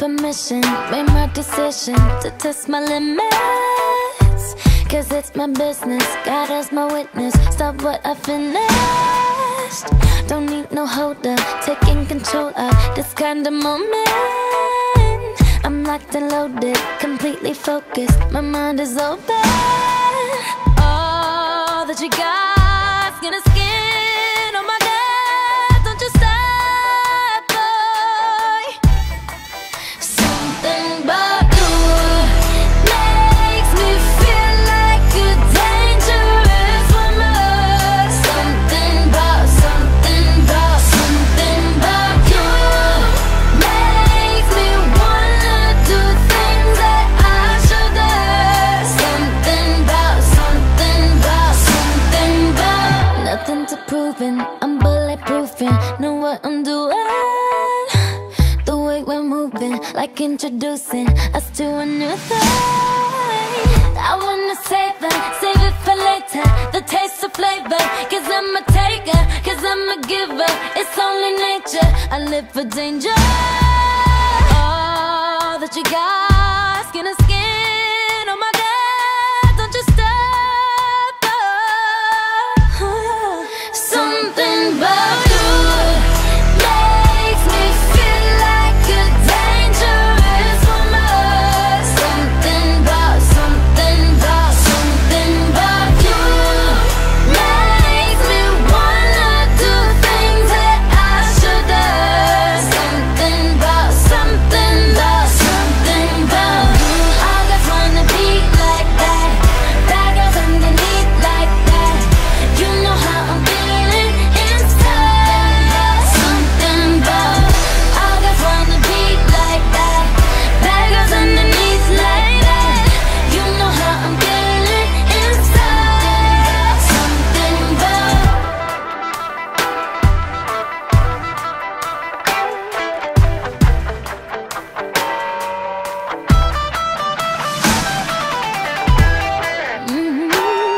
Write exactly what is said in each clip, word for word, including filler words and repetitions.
permission, made my decision to test my limits. Cause it's my business, God as my witness. Stop what I finished. Don't need no holder, taking control of this kind of moment. I'm locked and loaded, completely focused, my mind is open. All that you got's gonna skin on my neck. Don't you stop, boy. Something about you makes me feel like a dangerous woman. Something about, something about, something about you makes me wanna do things that I shouldn't. Something about, something about, something about. Nothing to proving, I'm bulletproofing, know what I'm doing. The way we're moving, like introducing us to a new thing. I wanna save it, save it for later, the taste of flavor. Cause I'm a taker, cause I'm a giver. It's only nature, I live for danger. All that you got, skin to skin on my neck. Don't you stop, oh. Something about you makes me feel like a dangerous woman. Something about, something about, something about you makes me wanna do things that I shouldn't. Something about, something about, something about you. All guys wanna be like that, bad girls underneath like that. You know how I'm feeling inside. Something about, all guys wanna be like that, bad girls underneath like that. You know how I'm feeling inside. Something about. Mm-hmm.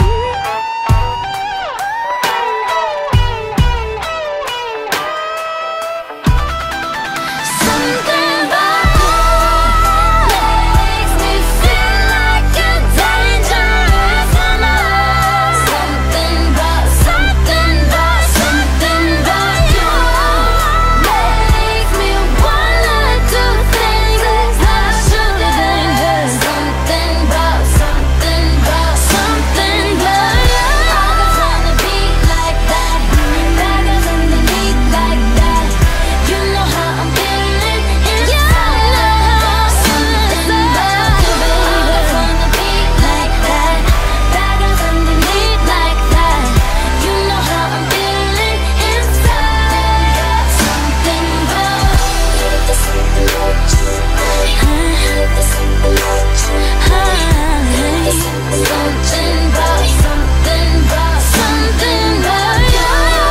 Something about you makes me feel like a dangerous woman. Something about, something about, something about you makes me wanna do things that I shouldn't. Something about, something about, something about you. All guys wanna be like that, bad girls underneath like that. You know how I'm feeling inside. Something about you, baby. All guys wanna be like that, bad girls underneath like that. You know how I'm feeling inside. Something about you. There's something about you. There's something about you. There's something about, something about, something about you.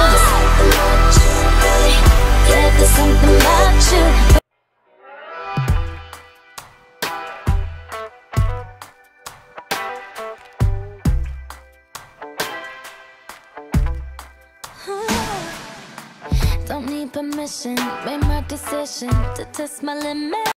Yeah, there's something about you. Don't need permission, made my decision to test my limits.